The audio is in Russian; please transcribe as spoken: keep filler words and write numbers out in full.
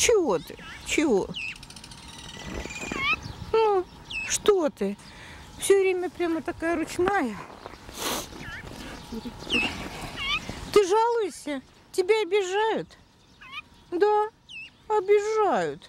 Чего ты? Чего? Ну, что ты? Все время прямо такая ручная. Ты жалуешься? Тебя обижают? Да, обижают.